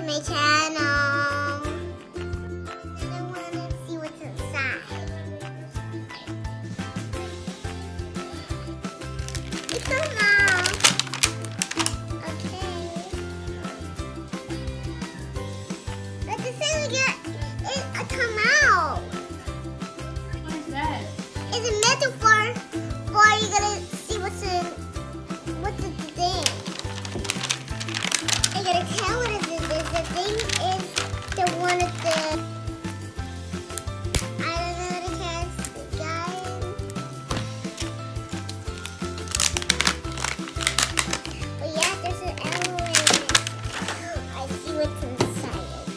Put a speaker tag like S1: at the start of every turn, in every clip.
S1: my channel. I want to see what's inside. It's so long. Okay. But the thing we get it come out.
S2: What is that?
S1: It's a metaphor for you gotta see what's the thing. I gotta tell what it is. The thing is the one of the I don't know what it has. The guy. Oh yeah, there's an arrow in it. I see what's inside of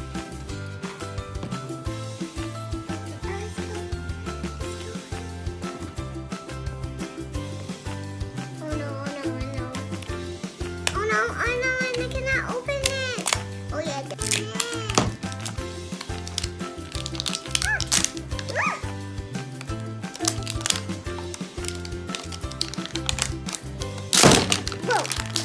S1: that. Oh no, and I cannot open it. Oh yeah, Whoa.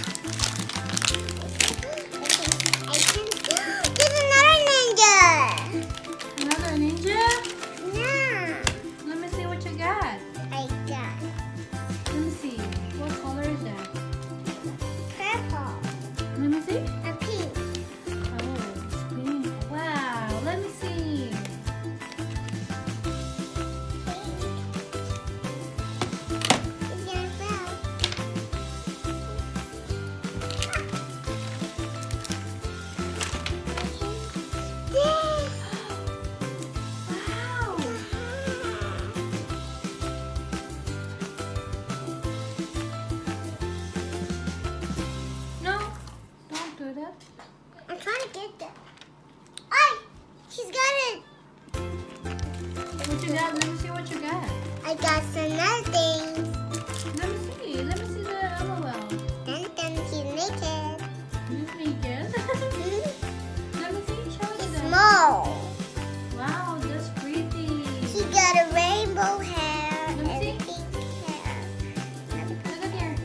S1: There's another ninja.
S2: Another ninja?
S1: Yeah.
S2: Let me see what you got.
S1: I got
S2: Let me see. What color is that?
S1: purple.
S2: Let me see.
S1: A pink.
S2: Oh, it's pink. Wow. Let me see.
S1: It's your bell. This.
S2: Wow. No, don't do that.
S1: I'm trying to get that. Oh, she's got it.
S2: What you got? Let me see what you got.
S1: I got some other things.
S2: Let me see. Let me see the LOL.
S1: And then she's naked.
S2: You naked. Let me see. Show me
S1: She's
S2: that.
S1: small.
S2: Wow, that's pretty.
S1: She got a rainbow hair
S2: Let me
S1: and
S2: see.
S1: pink hair.
S2: Look at here.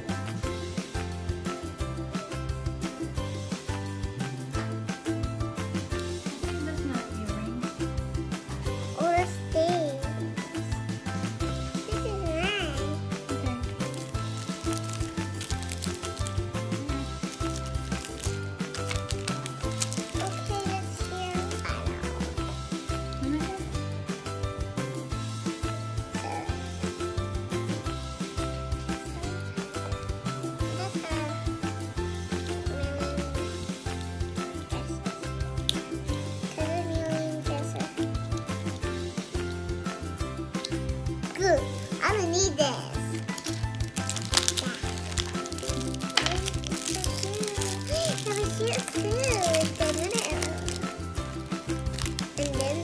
S2: That's not earrings.
S1: Or things. This is nice.
S2: Okay.
S1: Okay, let's hear.
S2: Let me see.
S1: Good. I don't need this. And then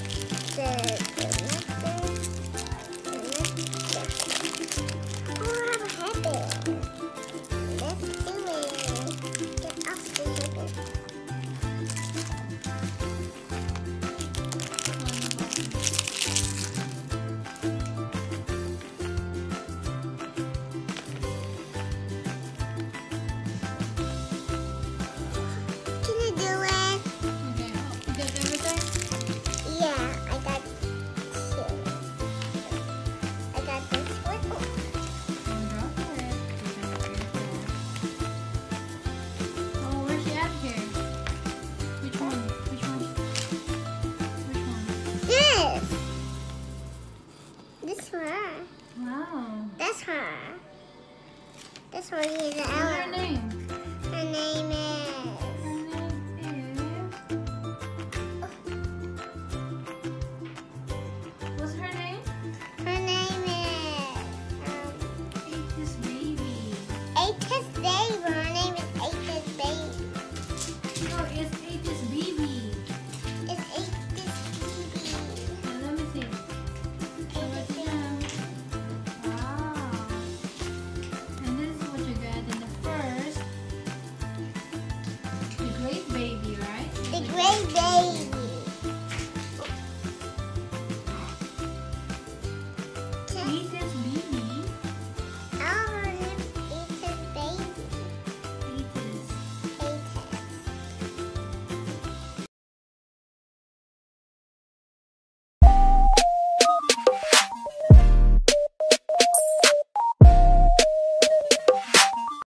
S1: oh, I have a habit. Let's do it. Get off the habit. Can you do it?
S2: Okay. Oh, you got everything?
S1: Yeah, I got two. I got this one.
S2: Don't drop it. Be careful. Oh, where's she at here? Which one? Which one? Which one?
S1: This one.
S2: Wow.
S1: That's her. That's where he is.